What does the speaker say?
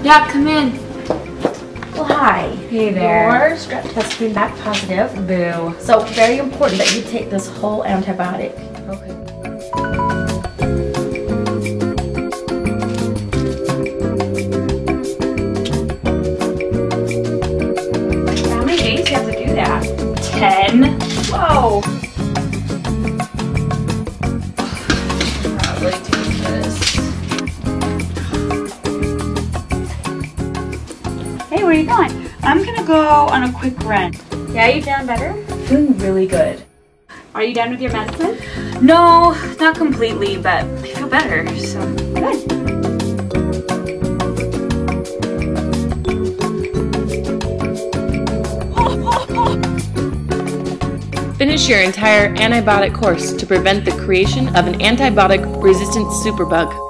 Yeah, come in. Well, hi. Hey there. Your strep test came back positive. Boo. So very important that you take this whole antibiotic. Okay. How many days do you have to do that? 10? Whoa. Probably do this. Hey, where are you going? I'm gonna go on a quick run. Yeah, you feeling better? Feeling really good. Are you done with your medicine? No, not completely, but I feel better, so Good. Finish your entire antibiotic course to prevent the creation of an antibiotic-resistant superbug.